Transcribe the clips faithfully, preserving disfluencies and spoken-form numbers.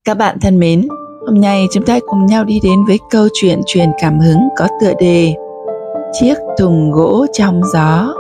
Các bạn thân mến, hôm nay chúng ta cùng nhau đi đến với câu chuyện truyền cảm hứng có tựa đề Chiếc thùng gỗ trong gió.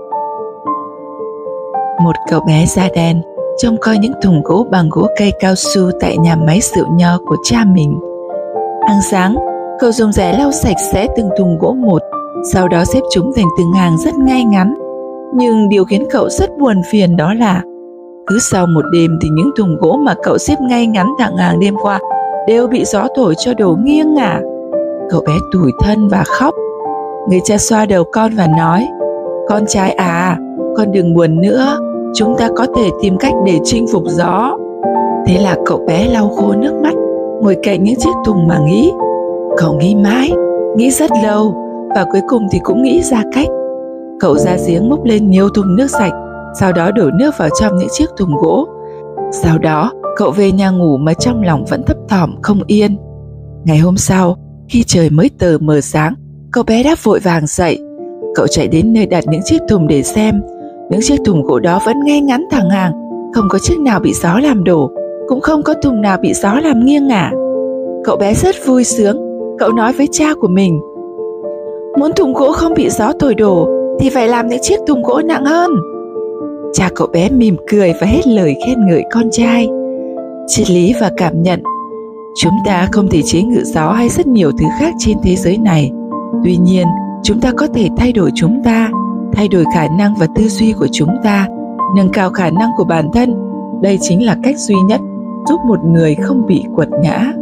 Một cậu bé da đen trông coi những thùng gỗ bằng gỗ cây cao su tại nhà máy rượu nho của cha mình. Hàng sáng, cậu dùng rẻ lau sạch sẽ từng thùng gỗ một, sau đó xếp chúng thành từng hàng rất ngay ngắn. Nhưng điều khiến cậu rất buồn phiền đó là cứ sau một đêm thì những thùng gỗ mà cậu xếp ngay ngắn thẳng hàng đêm qua đều bị gió thổi cho đổ nghiêng ngả. Cậu bé tủi thân và khóc. Người cha xoa đầu con và nói: "Con trai à, con đừng buồn nữa, chúng ta có thể tìm cách để chinh phục gió." Thế là cậu bé lau khô nước mắt, ngồi cạnh những chiếc thùng mà nghĩ. Cậu nghĩ mãi, nghĩ rất lâu, và cuối cùng thì cũng nghĩ ra cách. Cậu ra giếng múc lên nhiều thùng nước sạch, sau đó đổ nước vào trong những chiếc thùng gỗ. Sau đó, cậu về nhà ngủ mà trong lòng vẫn thấp thỏm không yên. Ngày hôm sau, khi trời mới tờ mờ sáng, cậu bé đã vội vàng dậy. Cậu chạy đến nơi đặt những chiếc thùng để xem. Những chiếc thùng gỗ đó vẫn ngay ngắn thẳng hàng, không có chiếc nào bị gió làm đổ, cũng không có thùng nào bị gió làm nghiêng ngả. Cậu bé rất vui sướng. Cậu nói với cha của mình: "Muốn thùng gỗ không bị gió thổi đổ thì phải làm những chiếc thùng gỗ nặng hơn." Cha cậu bé mỉm cười và hết lời khen ngợi con trai. Triết lý và cảm nhận: chúng ta không thể chế ngự gió hay rất nhiều thứ khác trên thế giới này. Tuy nhiên, chúng ta có thể thay đổi chúng ta, thay đổi khả năng và tư duy của chúng ta, nâng cao khả năng của bản thân. Đây chính là cách duy nhất giúp một người không bị quật ngã.